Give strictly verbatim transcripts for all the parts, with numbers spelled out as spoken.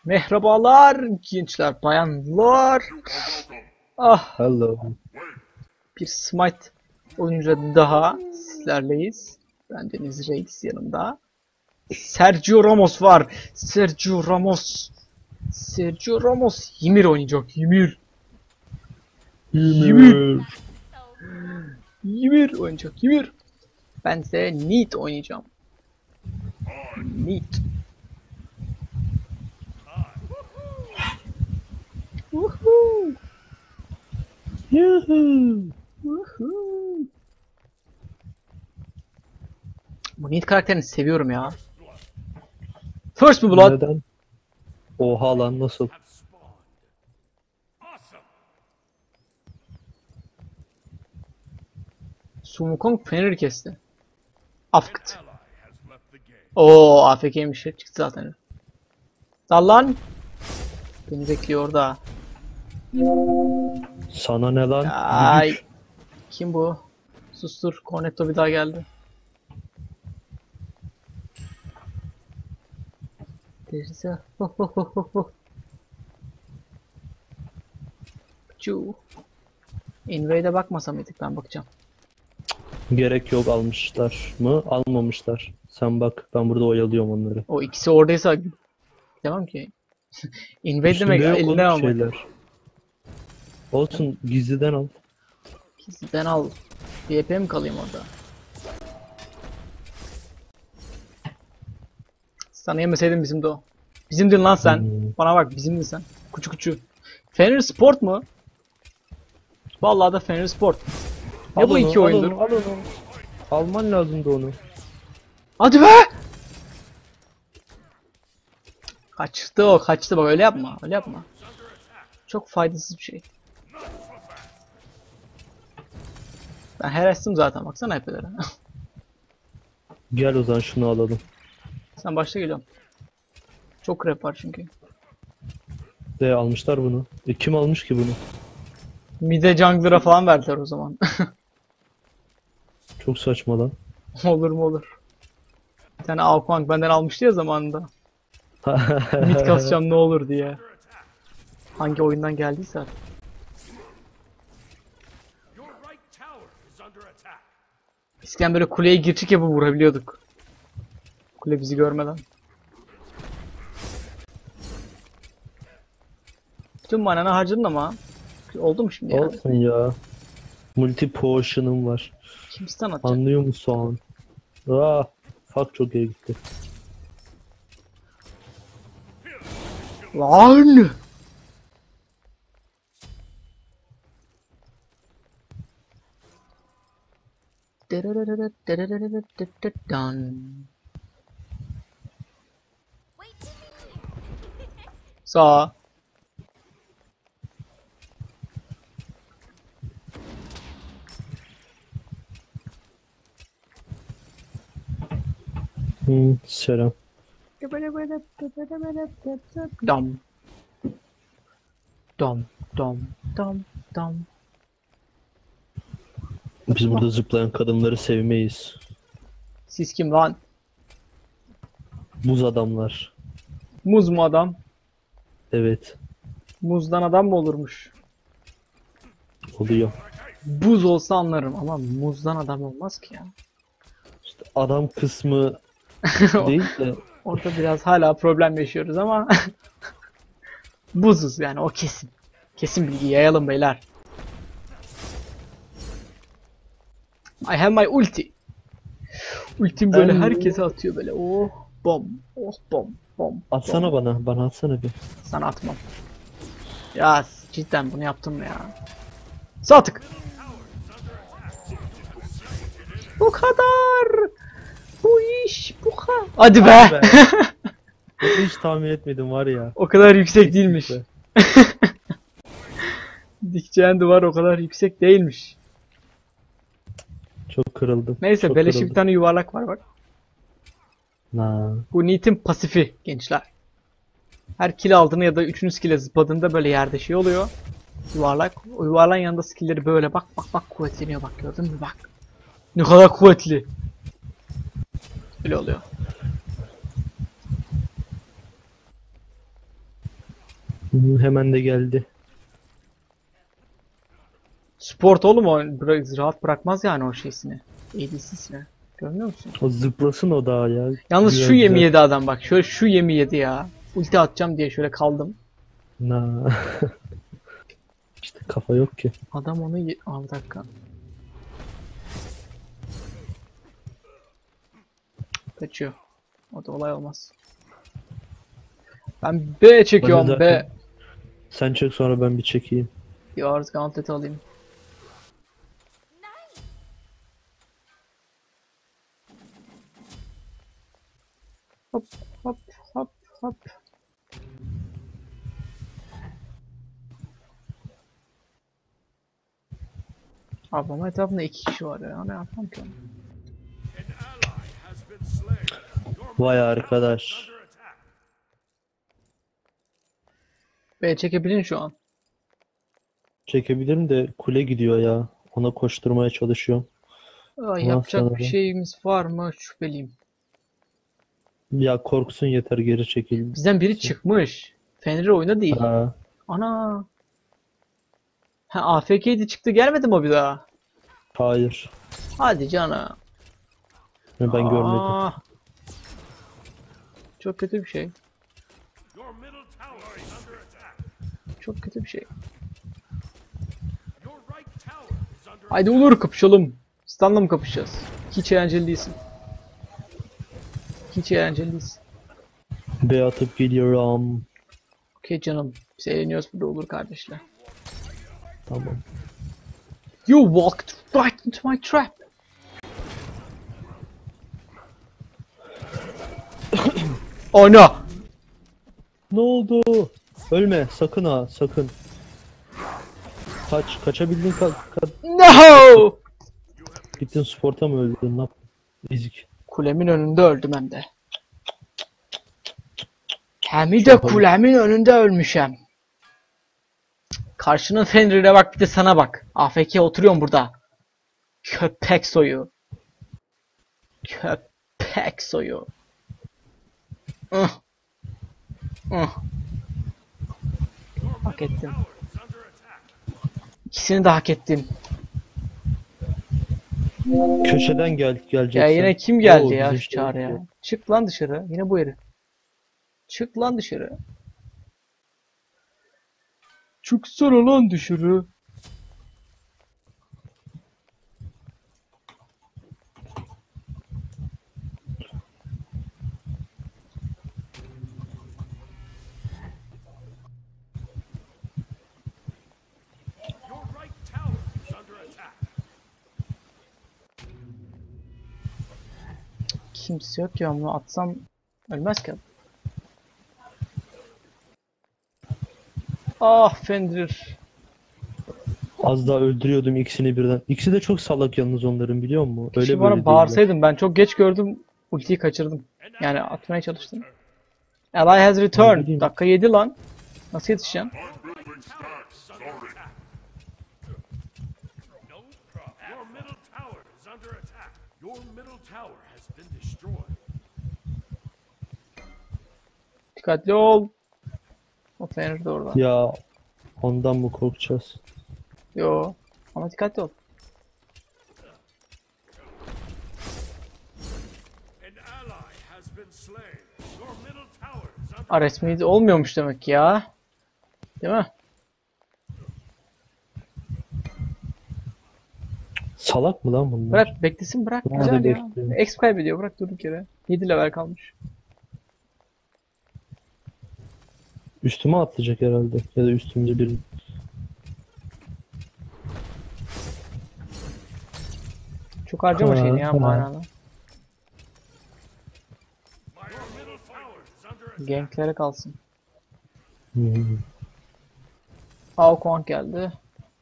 Merhabalar gençler, bayanlar. Ah, Hello. bir Smite oyuncu daha sizlerleyiz. Ben Deniz Reis, yanımda Sergio Ramos var. Sergio Ramos. Sergio Ramos Ymir oynayacak. Ymir. Ymir. Ymir. Ymir oynayacak. Ymir. Ben de Neat oynayacağım. Neat. Woohoo. Yuhuu. Woohoo. Bu Neat karakterini seviyorum ya. First Blood. Neden? Oha lan nasıl? Sun Wukong Fener'i kesti. Afkt. Oo, A F K'ymiş, çıktı zaten. Dal lan. Beni bekliyor orada. Sana ne lan? Ay. Düdük. Kim bu? Sustur. Cornetto bir daha geldi. Derse. Ho ho ho ho ho. Çuu. Invade'e bakmasa mıydık, ben bakacağım. Gerek yok, almışlar mı? Almamışlar. Sen bak, ben burada oyalıyorum onları. O ikisi oradaysa demem ki. Invade Üstünde demek yok elinden oğlum almak. şeyler. Olsun, gizliden al. Sizden al. V P mi kalayım orada? Sana yemeseydim bizimdi o. Bizimdin lan sen. Hmm. Bana bak, bizimdin sen. Kuçu kuçu. Fener Sport mu? Vallahi da Fener Sport. Ne Al bu onu, iki al oyundur? onu, al onu. Alman lazımdı onu. Hadi be! Kaçtı o, kaçtı, bak öyle yapma, öyle yapma. Çok faydasız bir şey. Ben harassım zaten, baksana hepelere. Gel o zaman şunu alalım. Sen başta, geliyorum. Çok rap var çünkü. De almışlar bunu. E, kim almış ki bunu? Mide jungler'a falan verdiler o zaman. Çok saçma lan. Olur mu olur. Bir tane Aokuang benden almıştı ya zamanında. Mid kasacağım ne olur diye. Hangi oyundan geldiyse artık. Eskiden böyle kuleye girçik yapıp vurabiliyorduk. Kule bizi görmeden. Bütün mananı harcadın ama. Oldu mu şimdi ya? Olsun ya. Multi potion'um var. Kim stun atacak? Anlıyor musun? Ah, fuck çok iyi gitti. Lan! Dan. Sağ. Hmm, selam. Dam. Dam. Dam. Dam. Dam. Biz burada zıplayan kadınları sevmeyiz. Siz kim lan? Buz adamlar. Muz mu adam? Evet, Muzdan adam mı olurmuş? oluyor. Buz olsa anlarım ama muzdan adam olmaz ki ya. İşte adam kısmı değil de Orada biraz hala problem yaşıyoruz ama buzuz yani, o kesin. Kesin bilgi yayalım beyler. I have my ulti. Ultim böyle Em- herkese atıyor böyle. Oh bom. Oh bom. Bom. atsana bom. bana, bana atsana bir. Sana atmam. Ya cidden bunu yaptım mı ya? Sağ tık. Bu kadar. Bu iş bu kadar. Hadi be. Be. Bunu hiç tahmin etmedim var ya. O kadar yüksek değilmiş. Be. Dikeceğin duvar o kadar yüksek değilmiş. Çok kırıldım. Neyse, çok beleşi bir kırıldım. tane yuvarlak var bak. Na. Bu Neat'in pasifi gençler. Her kill aldığını ya da üçüncü skill'e zıpladığında böyle yerde şey oluyor. Yuvarlak. O yuvarlağın yanında skill'leri böyle bak bak bak kuvvetleniyor, bak gördün mü bak. Ne kadar kuvvetli. Öyle oluyor. Hı, hemen de geldi. Sport oğlum o bıra- rahat bırakmaz yani o şeysini. A D C'sini. Görmüyor musun? O zıplasın o daha ya. Yalnız Güzel şu yemi güzel. yedi adam bak. Şöyle şu yemi yedi ya. Ulti atacağım diye şöyle kaldım. Na. İşte kafa yok ki. Adam onu ye... Aa, bir dakika. Kaçıyor. O da olay olmaz. Ben B Hadi çekiyorum zaten. B. Sen çek sonra ben bir çekeyim. Yours Gauntlet alayım. Hop hop hop hop. Ablama etrafında iki kişi var ya. Ne yapmam ki onu? Vay arkadaş. B çekebilin şu an. Çekebilirim de kule gidiyor ya. Ona koşturmaya çalışıyorum. Aa, Ne yapacak yapacaksın bir abi? şeyimiz var mı? Şüpheliyim. Ya korksun yeter geri çekil. Bizden biri çıkmış. Fenrir oyunda değil. Ha, Ana. Ha A F K'ydi çıktı gelmedi mi o bir daha? hayır. Hadi cana. Ben görmedim. Aa, çok kötü bir şey. Çok kötü bir şey. Haydi olur kapışalım. Stan'la mı kapışacağız? Hiç eğlenceli değilsin. Hiç eğlenceli değilsin. B atıp geliyorum. Okey canım. Biz eğleniyoruz burada olur kardeşler. Tamam. You walked right into my trap. Oh no. Ne oldu? Ölme sakın ha sakın. Kaç kaçabildin ka ka No. gittin sporta mı öldün ne yaptın? Ezik. Kulemin önünde öldüm hem de. Hem de kulemin önünde ölmüşem. Karşının Fenrir'e bak bir de sana bak. A F K oturuyorum burada. Köpek soyu. Köpek soyu. Uh. Uh. Hak ettim. İkisini de hak ettim. Köşeden gel geleceksin. Ya yine kim geldi Oo, ya bizim şu şey çağrıya? yok. Çık lan dışarı. Yine bu herif. Çık lan dışarı. Çıksana lan dışarı. Kimse yok ya bunu atsam ölmez ki. Ah Fenrir. Az daha öldürüyordum ikisini birden. İkisi de çok salak yalnız onların biliyor musun? Keşke Öyle bana böyle değiller. bağırsaydım. Ben çok geç gördüm. Ultiyi kaçırdım. Yani atmaya çalıştım. Ally has Ne returned. bileyim. Dakika yedi lan. Nasıl yetişeceğim? Your middle tower is under attack. Your middle tower has been destroyed. Dikkatli ol. O Fenrir de orada. Ya ondan mı korkacağız? Yo. Ama dikkatli ol. An ally has been slain. Your middle tower is under Ha resmi olmuyormuş demek ki ya. Değil mi? Salak mı lan bunlar? Bırak beklesin bırak. Nerede Güzel ya. bekliyor? X kaybediyor bırak durduk yere. yedi level kalmış. Üstüme atlayacak herhalde. Ya da üstümde bir. Çok harcama Ha, şeyini ya ha. manalı. your middle tower is under attack. Ganklere kalsın. Hmm. Aokong geldi.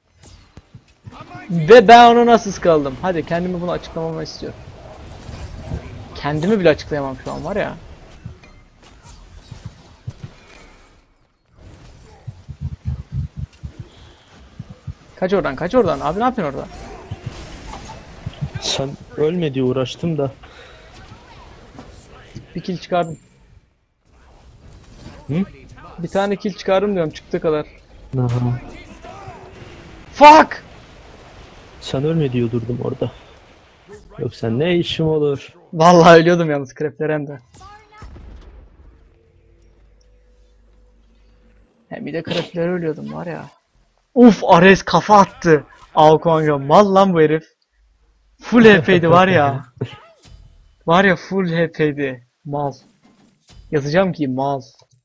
Ve ben ona nasıl kaldım? Hadi kendimi bunu açıklamamı istiyorum. Kendimi bile açıklayamam şu an var ya. Kaç oradan kaç oradan abi ne yapıyorsun orada? Sen ölme diye uğraştım da. Bir kill çıkardım. Hı? Bir tane kill çıkarım diyorum çıktığı kadar. Aha. Fuck! Sen ölme diye durdum orada. Yoksa ne işim olur? Vallahi ölüyordum yalnız krepler de. Hem bir de krepler ölüyordum var ya. Uf, Ares kafa attı. Aokonga mal lan bu herif. Full H P'ydi var ya. Var ya full H P'ydi. Mal. Yazacağım ki mal.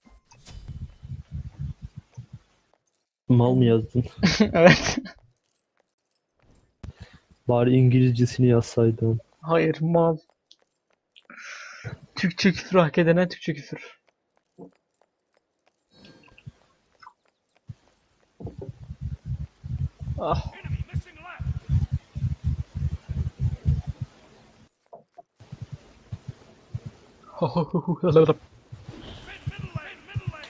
Mal mı yazdın? Evet. Bari İngilizcesini yazsaydın. Hayır mal. Türkçe küfür hak edene Türkçe küfür. Ah. Enemy missing left. Mid middle lane, middle lane.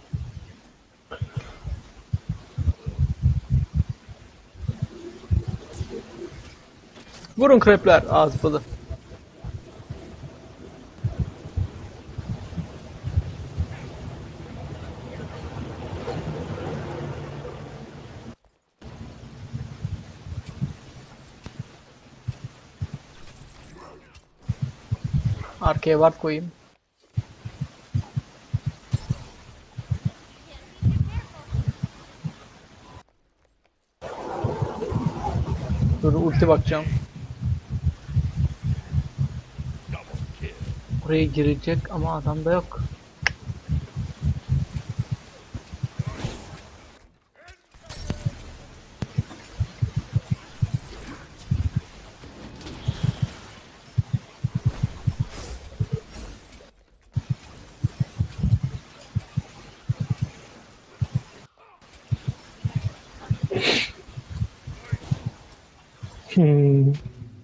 Vurun krepler ağzıpalı. Arkaya ward koyayım. Dur ulti bakacağım. Oraya girecek ama adam da yok. Hmm.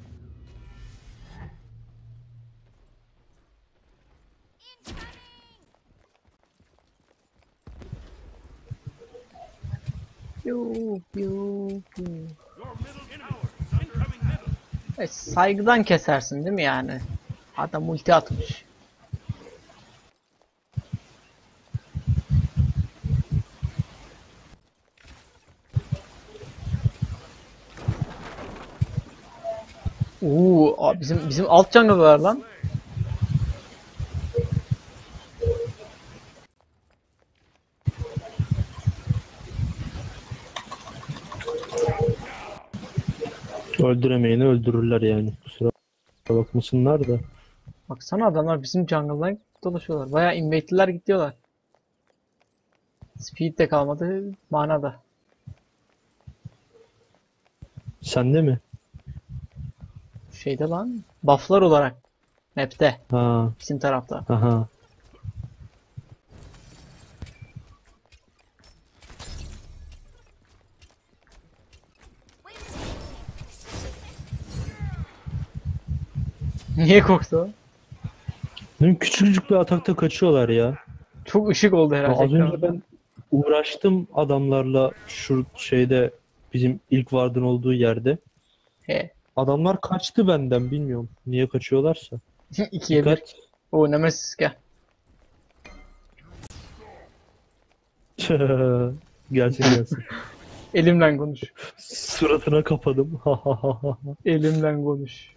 Piu, piu, piu. Your middle tower is incoming middle. E, saygıdan kesersin değil mi yani? Adam ulti atmış. Oo, a- bizim bizim alt jungle'lar lan. Öldüremeyeni öldürürler yani. Kusura bakmasınlar da. Baksana adamlar bizim jungle'dan dolaşıyorlar. Bayağı invade'liler gidiyorlar. Speed de kalmadı, mana da. Sende mi? Şeyde lan, buff'lar olarak. Map'te, Ha. bizim tarafta. Aha. Niye korktu o? Benim küçücük bir atakta kaçıyorlar ya. Çok ışık oldu Ya herhalde. az önce ekranda. ben uğraştım adamlarla şu şeyde bizim ilk vardın olduğu yerde. He. Adamlar kaçtı benden bilmiyorum. Niye kaçıyorlarsa. ikiye bir. Dikkat. Oo, Nemesis gel. Gelsin gelsin. Elimden konuş. Suratına kapadım. Elimden konuş.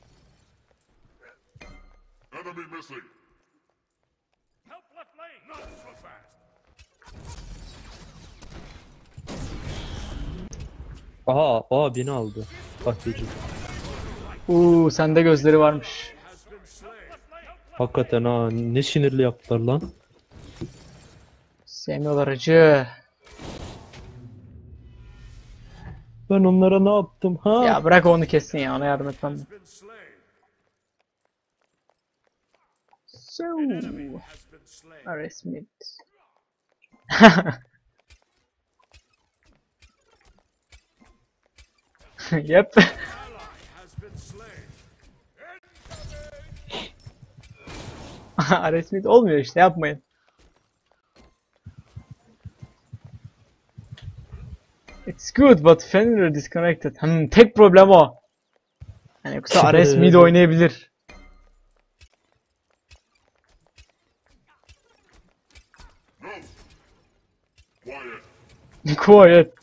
Enemy missing. Help left lane. Not so fast. Aha, aa beni aldı. Kahveci. Oo, sende gözleri varmış. Has been slain. Left lane. Help Hakikaten ha ne sinirli yaptılar lan. Sevmiyorlar acı. Ben onlara ne yaptım ha? Ya bırak onu kessin ya, ona yardım etmem. has been slain. So, Enemy has been slain. Ares mid. Yep. Ally has been slain. Ares mid olmuyor işte, yapmayın. It's good but Fenrir disconnected. Hmm, tek problem o. Yani yoksa Ares mid oynayabilir. Quiet.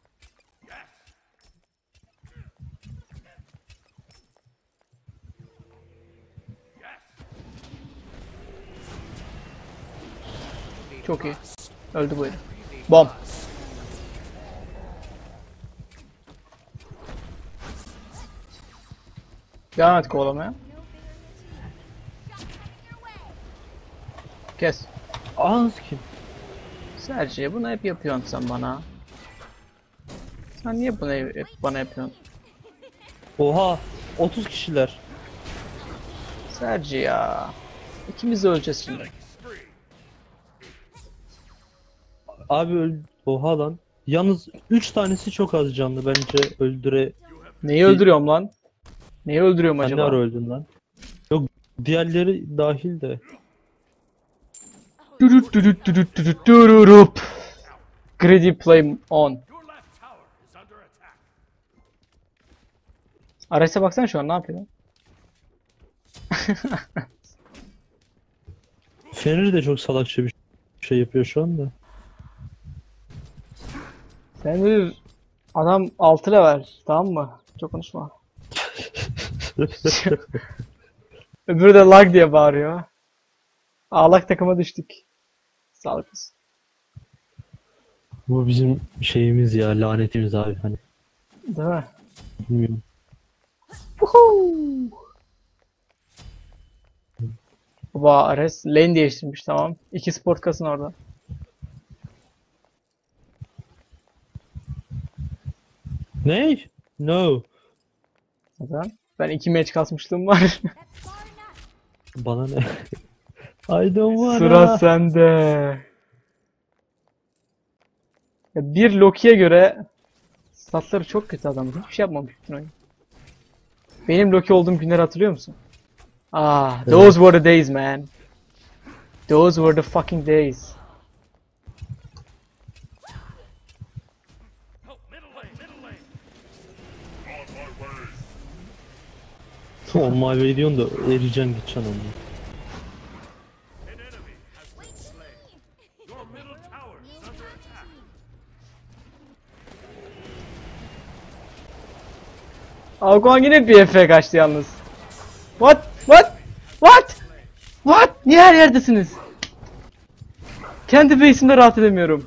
Çok iyi. Öldü bu herif. Bom. Devam et kovalamaya. Kes. Az kim? Sergi bunu hep yapıyorsun sen bana. Sen niye bunu hep bana yapıyorsun? Oha, otuz kişiler. Sergi ya. İkimiz de öleceğiz şimdi. Abi öl... Oha lan. Yalnız üç tanesi çok az canlı bence öldüre... Neyi öldürüyorum lan? Neyi öldürüyorum Sen ne acaba? ara öldün lan? Yok, diğerleri dahil de. Dürüt dürüt dürüt dürüt dürürüp. Greedy play on. Your left tower is under attack. Ares'e baksana şu an ne yapıyor? Fenrir de çok salakça bir şey yapıyor şu anda. Sen bir adam altı level tamam mı? Çok konuşma. Öbürü de lag diye bağırıyor. Ağlak takıma düştük. Sağlık olsun. Bu bizim şeyimiz ya, lanetimiz abi hani. Değil mi? Bilmiyorum. Woohoo! Baba Ares lane değiştirmiş tamam. İki sport kasın orada. Ne? No. Neden? Ben iki match kasmışlığım var. Bana ne? I don't wanna. Sıra sende. Ya bir Loki'ye göre statları çok kötü adam. Hiçbir şey yapmamış bütün oyun. Benim Loki olduğum günleri hatırlıyor musun? Ah, those were the days man. Those were the fucking days. Help, middle lane, middle lane. On my way diyorsun da eriyeceksin gideceksin onunla. An enemy has been slain. Your middle tower is under attack. Alkoğan yine B F F kaçtı yalnız. What? What? What? What? Niye her yerdesiniz? Kendi base'imde rahat edemiyorum.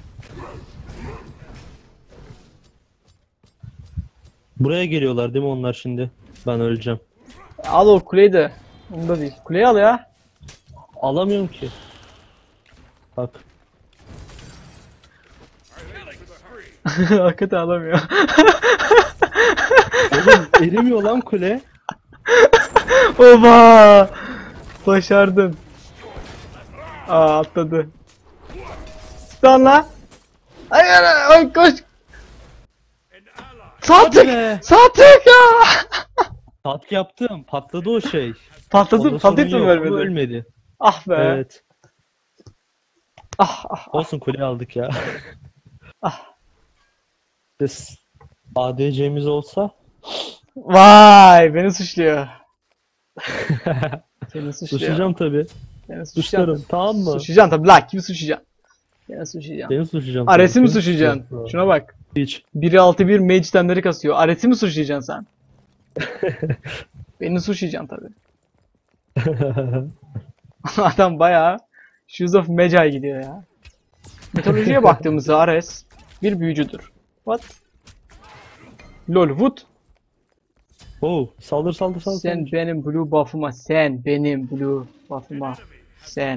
Buraya geliyorlar değil mi onlar şimdi? Ben öleceğim. Al o kuleyi de. Onu da değil. Kuleyi al ya. Alamıyorum ki. Bak. Hakikaten alamıyor. Oğlum erimiyor lan kule. Oba! Başardın. Aa atladı. Stun la. Ay ay ay koş. An ally Sağ Hadi tık. be. Sağ tık ya. Tat yaptım. Patladı o şey. Patladı. Onda Patlayıp sorun mı yok ama vermedi? ölmedi. Ah be. Evet. Ah ah. Olsun kule aldık ya. Ah. Biz A D C'miz olsa Vay beni suçluyor. Seni suçluyor. suçlayacağım tabi. Seni Suçlarım tamam mı? Suçlayacaksın tabi la kimi suçlayacaksın? Seni suçlayacaksın. Seni suçlayacağım. Ares'i mi tabii. suçlayacaksın? Şuna bak. Hiç. biri altı bir mage itemleri kasıyor. Ares'i mi suçlayacaksın sen? Beni suçlayacaksın tabi. Adam bayağı Shoes of Magi gidiyor ya. Mitolojiye baktığımızda Ares bir büyücüdür. What? Lol Wood. Oh, saldır saldır saldır. Sen saldır. benim blue buff'ıma, sen benim blue buff'ıma, sen.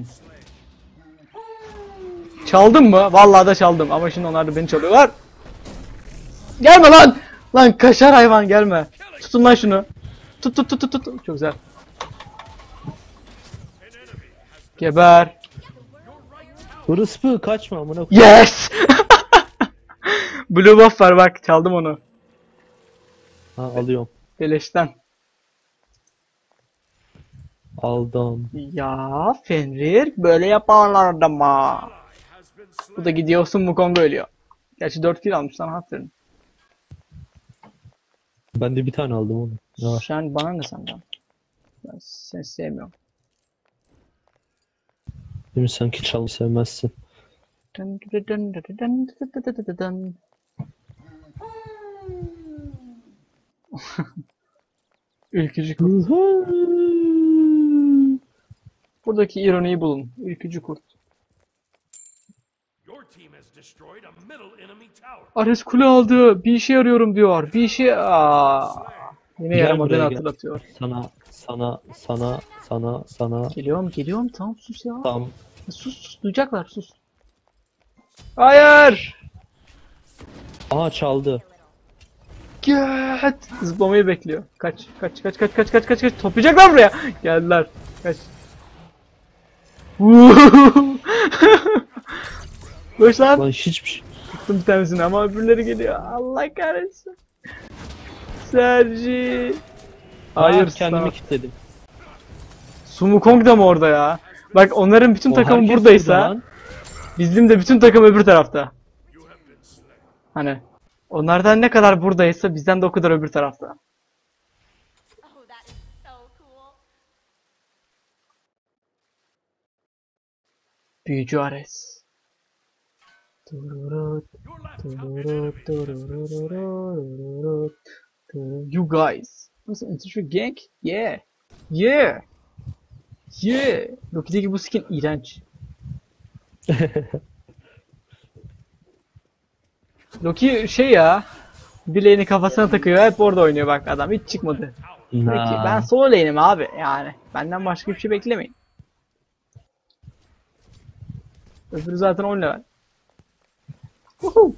Çaldın mı? Vallahi da çaldım ama şimdi onlar da beni çalıyorlar. Gelme lan! Lan kaşar hayvan gelme. Tutun lan şunu. Tut tut tut tut tut. Çok güzel. Geber. Hırıspı kaçma amına koyayım. Yes! Blue buff var bak çaldım onu. Ha alıyorum. Beleşten. Aldım. Ya Fenrir böyle yaparlar adama. has been slain. Bu da gidiyorsun Wukong'u ölüyor. Gerçi dört kill almış lan aferin. Ben de bir tane aldım onu. Ne var? Sen bana ne senden? Ben seni sevmiyorum. Değil mi sanki çalmayı sevmezsin. Dın dın dın dın dın dın dın dın dın. Ülkücü kurt. Buradaki ironiyi bulun. Ülkücü kurt. Your team has destroyed a middle enemy tower. Ares kule aldı. Bir işe yarıyorum diyor. Bir işe... Aa, yine Gel yaramadığını buraya, gel. hatırlatıyor. Sana, sana, sana, sana, sana. Geliyorum geliyorum. Tamam sus ya. Tam. Sus sus. Duyacaklar sus. Hayır. Aa çaldı. Git. Zıplamayı bekliyor. Kaç kaç kaç kaç kaç kaç kaç kaç. Toplayacaklar buraya. Geldiler. Kaç. Boş lan. Lan hiçbir şey. Tuttum bir tanesini ama öbürleri geliyor. Allah kahretsin. Sergi. Hayır Aa, kendimi sana. kilitledim. Sumu Kong da mı orada ya? Bak onların bütün O takımı herkes buradaysa burada lan. bizim de bütün takım öbür tarafta. Hani onlardan ne kadar buradaysa bizden de o kadar öbür tarafta. Oh, that is so cool. Büyücü Ares. Tururut, Your left top tururut, enemy has been slain. tururut, tururut. You guys. Nasıl interesting gang? Yeah. Yeah. Yeah. Loki'deki bu skin iğrenç. Loki şey ya. Bileğini kafasına takıyor. Hep orada oynuyor bak adam. Hiç çıkmadı. Peki Nah. ben solo lane'im abi yani. Benden başka bir şey beklemeyin. Öbürü zaten on level. Woohoo.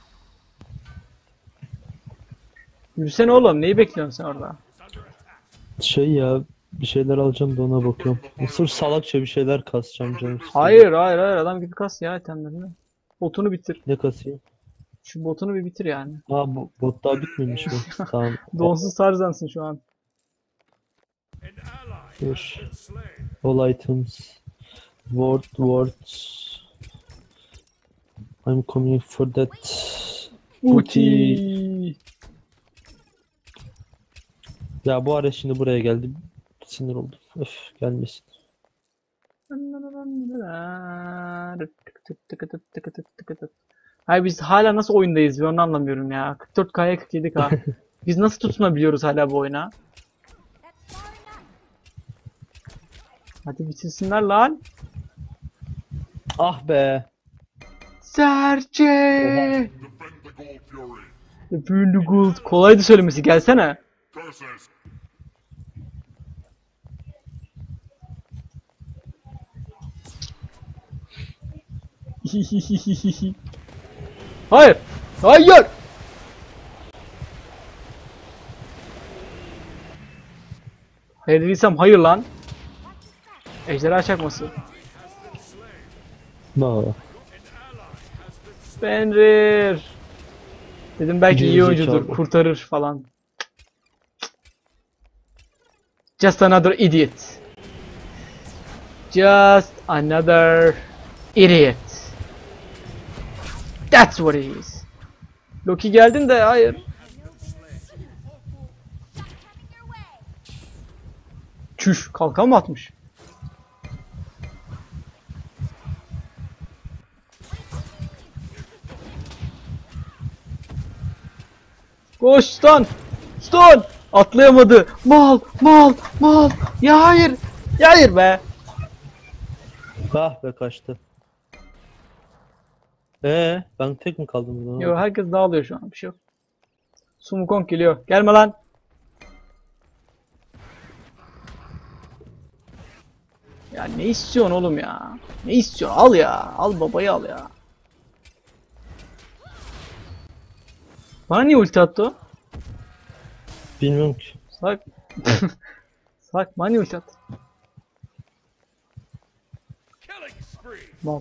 Yürüsene oğlum. Neyi bekliyorsun sen orada? Şey ya, bir şeyler alacağım da ona bakıyorum. Sırf salakça bir şeyler kasacağım canım. sıkıldı. Hayır hayır hayır adam gibi kas ya itemlerini. Botunu bitir. Ne kasayım? Şu botunu bir bitir yani. Aa, bu bot daha bitmemiş mi? Tamam. Donsuz Tarzansın şu an. An ally Dur. has been slain. All items. Ward, words. I'm coming for that. Booty. Uti. Ya bu ara şimdi buraya geldi. Sinir oldum. Öf, gelmesin. Hayır biz hala nasıl oyundayız ben onu anlamıyorum ya. kırk dört K'ya kırk yedi K. Biz nasıl tutunabiliyoruz hala bu oyuna? That's far enough. Hadi bitirsinler lan. Ah be. Serçe. Defend the Gold Fury. Öpüldü gold. Kolaydı söylemesi gelsene. Curses. Hayır. Hayır. Hayır dediysem hayır lan. Ejderha çakması. No. Fenrir. Dedim belki iyi oyuncudur, Gerizekalı. kurtarır falan. Just another idiot. Just another idiot. That's what it is. Loki geldin de hayır. Stop having your way. Çüş, kalkan mı atmış? Koş stun! Stun! Atlayamadı. Mal, mal, mal. Ya hayır. Ya hayır be. Ah be kaçtı. Ee, ben tek mi kaldım burada? Yo herkes dağılıyor şu an. Bir şey yok. Sumukong geliyor. Gelme lan. Ya ne istiyorsun oğlum ya? Ne istiyorsun? Al ya. Al babayı al ya. Bana niye ulti attı o? Bilmiyorum ki. Salak. Salak bana niye ulti attı? Killing spree. Mal.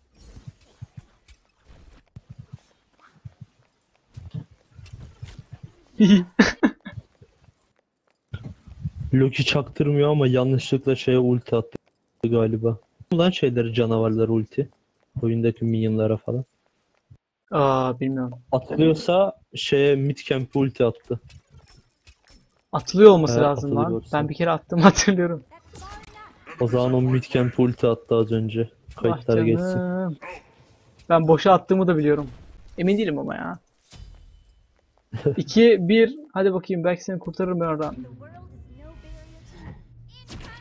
Loki çaktırmıyor ama yanlışlıkla şeye ulti attı galiba. Ulan şeyleri canavarlar ulti. Oyundaki minyonlara falan. Aa bilmiyorum. Atılıyorsa şeye mid camp ulti attı. Atılıyor olması Evet, lazım lan. atılıyor. Ben bir kere attım hatırlıyorum. That's far enough. O zaman o mid camp ulti attı az önce. Ah Kayıtlara geçsin. canım. Ben boşa attığımı da biliyorum. Emin değilim ama ya. iki bir hadi bakayım belki seni kurtarırım ben oradan. The world is no barrier to incoming!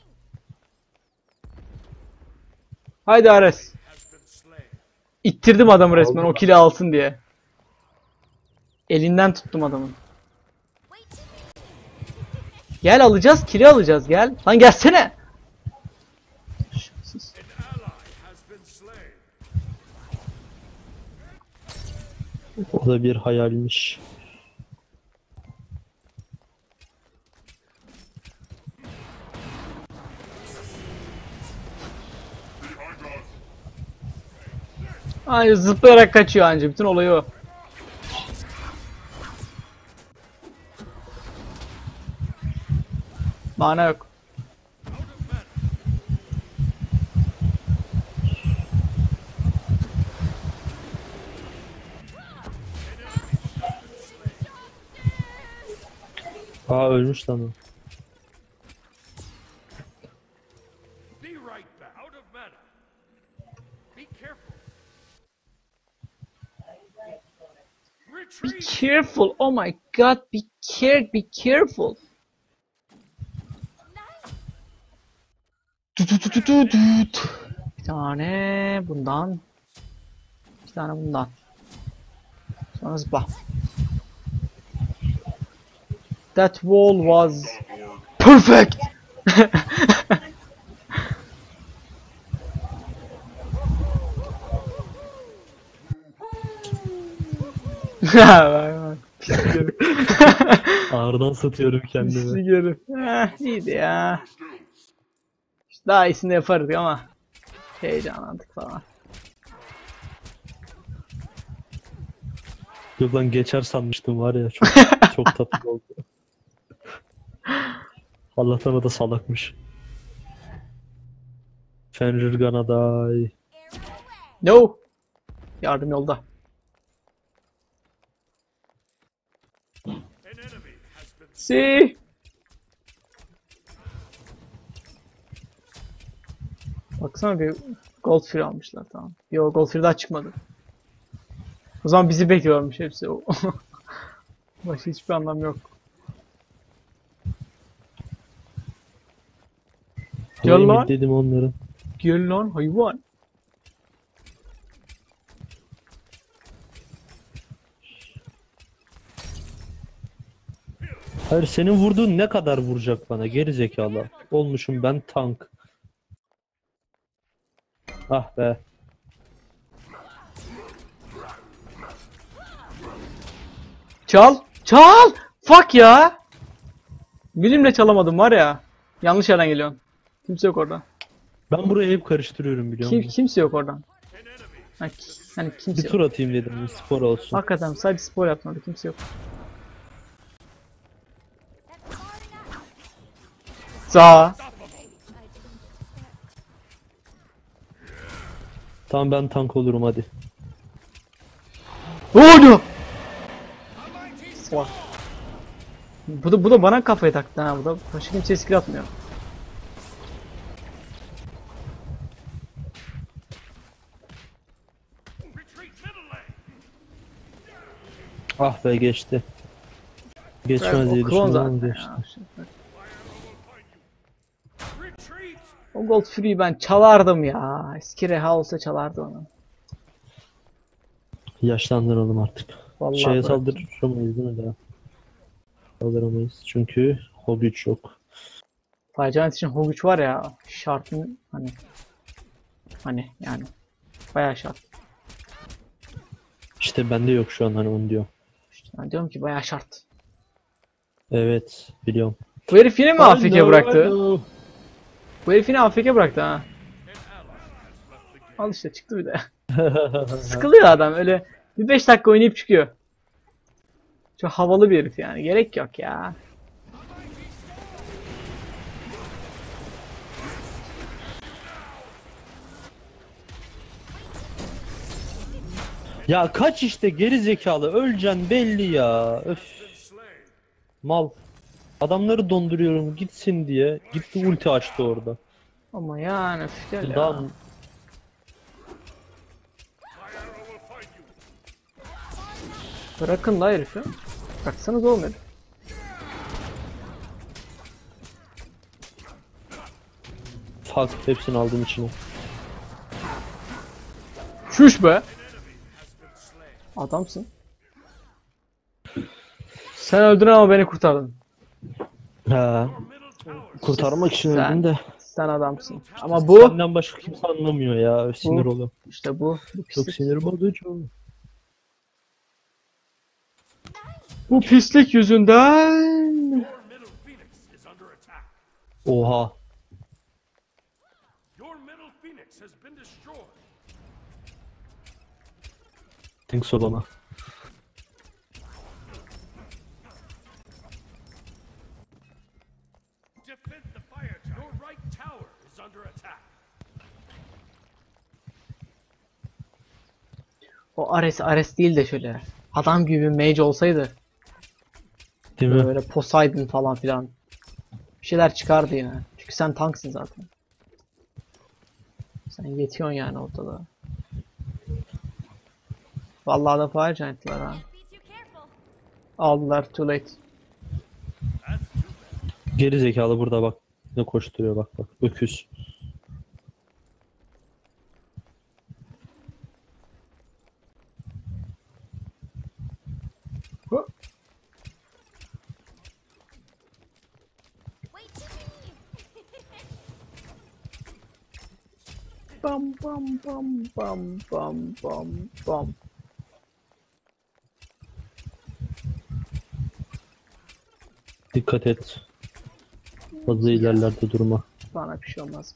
Haydi Ares. Has been slain. İttirdim adamı resmen Aldım o kili alsın diye. Elinden tuttum adamın. Wait! Gel alacağız, kili alacağız gel. Lan gelsene. Şanssız. An ally has been slain. O da bir hayalmiş. Behind us. Ay zıplayarak kaçıyor anca bütün olayı o. Mana yok. Aa ölmüş lan o. Be right back. Out of mana. Be careful. Be Retreat. careful. Oh my god. Be care be careful. Tut tut tut tut tut. Bir tane bundan. Bir tane bundan. Sonra zıpla. That wall was perfect. Bak, bak. Pislik herif. Ağrıdan satıyorum kendimi. Pislik herif. Eh, iyiydi ya. Skills. İşte daha iyisini yapardık ama heyecanlandık falan. Yok lan geçer sanmıştım var ya çok çok tatlı oldu. Allah'tan o da salakmış. Fenrir Ganaday. No. Yardım yolda. An enemy has been Si. Baksana bir Gold Free almışlar tamam. Yo Gold Free daha çıkmadı. O zaman bizi bekliyormuş hepsi o. Başka hiçbir anlam yok. Gel Gel lan. dedim onların. Gel lan hayvan. Hayır senin vurduğun ne kadar vuracak bana geri zekalı. Olmuşum ben tank. Ah be. Çal. Çal. Fuck ya. Bilimle çalamadım var ya. Yanlış yerden geliyorsun. Kimse yok orada. Ben burayı hep karıştırıyorum biliyor Kim, musun? kimse yok oradan. Hani, hani kimse Bir yok. tur atayım dedim bir spor olsun. Hakikaten sadece spor yaptım orada kimse yok. Sağ. Tamam ben tank olurum hadi. Vurdu. Salak. Bu da bu da bana kafayı taktı ha. Bu da başka kimseye skill atmıyor. retreat middle lane. Ah be geçti. Geçmez O diye klon düşündüm zaten ama ya. geçti. Retreat. O Gold Free'yi ben çalardım ya. Eski Reha olsa çalardı onu. Yaşlandıralım artık. Vallahi Şeye bıraktım. saldıramayız değil mi daha? Saldıramayız çünkü o güç yok. Firgiant için Hoguç var ya. Şartın hani. Hani yani. Bayağı şart. İşte bende yok şu an hani onu diyor. İşte ben diyorum ki bayağı şart. Evet biliyorum. Bu herif yine mi A F K I know, I bıraktı? know. Bu herif yine A F K bıraktı ha. Al işte çıktı bir de. Sıkılıyor adam öyle bir beş dakika oynayıp çıkıyor. Çok havalı bir herif yani. Gerek yok ya. Ya kaç işte geri zekalı öleceksin belli ya. Öf. Mal. Adamları donduruyorum gitsin diye. Gitti ulti açtı orada. Ama yani öf, gel ya. Daha Bırakın la herifi. Bıraksanız oğlum herif. Fuck, hepsini aldım içine. Şuş be. Adamsın. Sen öldün ama beni kurtardın. Ha, kurtarmak için Sen- öldüm de. Sen adamsın. Ama bu Senden başka kimse anlamıyor ya. Sinir Bu- oluyorum. işte bu. Bu Çok pislik. sinir bozucu. Bu pislik yüzünden. Your middle phoenix is under attack. Oha. Your middle phoenix has been destroyed. Thanks olana. Defend the fire giant. Your right tower is under attack. O Ares Ares değil de şöyle. Adam gibi bir mage olsaydı. Değil mi? Böyle Poseidon falan filan. Bir şeyler çıkardı ya. Çünkü sen tanksın zaten. Sen yetiyorsun yani ortada. Vallahi da Fire Giant'lar ha. Be too careful. Aldılar too late. That's too bad. Geri zekalı burada bak. Ne koşturuyor bak bak. Öküz. Hı. Wait to me. Bam bam bam bam bam bam bam. Dikkat et. Fazla ilerlerde durma. Bana bir şey olmaz.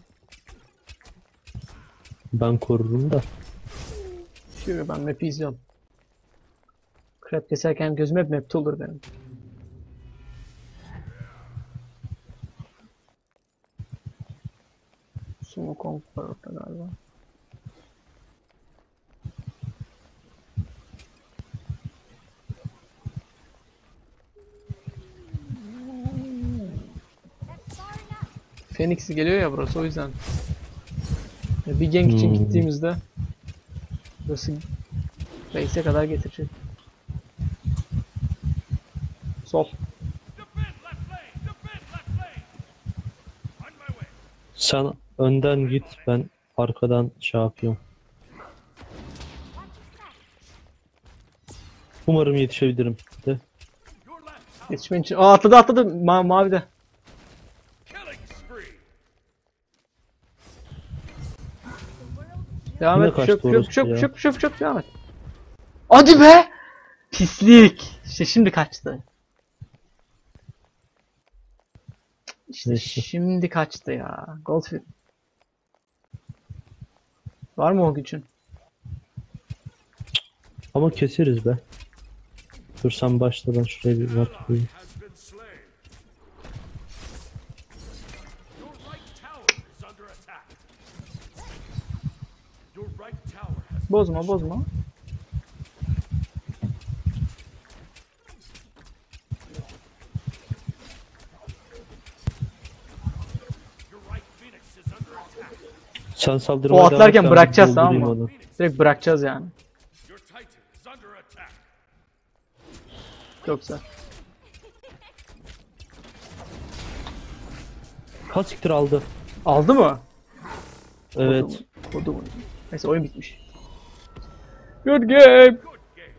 Ben korurum da. Şimdi ben map'i izliyorum. Crap keserken gözüm hep map'te olur benim. Sumo Kong var orada galiba. That's far enough. Phoenix geliyor ya burası o yüzden. Ya bir gank için Hmm. gittiğimizde burası base'e kadar getirecek. Sol. Defend left lane. Defend left lane. On my way. Sen önden git, ben arkadan şey yapıyorum. Watch your step. Umarım yetişebilirim de. Your left tower. Yetişmen için. Aa atladı atladı Ma mavide. Killing spree. Devam Yine et. kaçtı Şöp şöp orası şöp ya. şöp şöp şöp devam et. Hadi be! Pislik. İşte şimdi kaçtı. İşte Neyse. şimdi kaçtı ya. Goldfield. Var mı o gücün? Ama keseriz be. Dur sen başla, ben şuraya bir bak koyayım. Has been slain. Your right tower is under attack. Your right tower has been Bozma destroyed. bozma. Your right phoenix is under attack. Sen saldırmaya O devam et, atlarken ben bırakacağız, tamam doldurayım mı? onu. Direkt bırakacağız yani. Your titan is under attack. Çok güzel. Kaç siktir aldı. Aldı mı? Evet. Kodu mu? Neyse oyun bitmiş. Good game. Good game.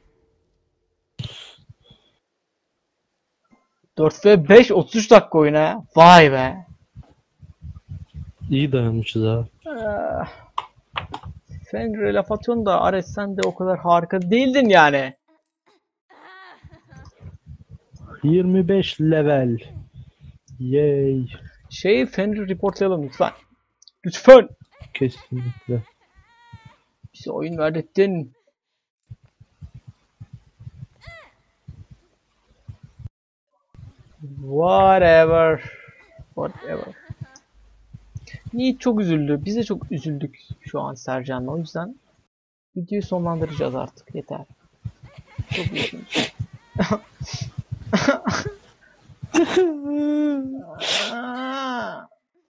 dört ve beş otuz üç dakika oyun ha. Vay be. İyi dayanmışız ha. Ah. Fenrir'e laf atıyorsun da Ares sen de o kadar harika değildin yani. yirmi beş level. Yay. Şeyi Fenrir reportlayalım lütfen. Lütfen. Kesinlikle. Bize oyun verdettin. Whatever. Whatever. Yiğit çok üzüldü. Biz de çok üzüldük şu an Sercan'la. O yüzden videoyu sonlandıracağız artık. Yeter. Çok üzüldüm.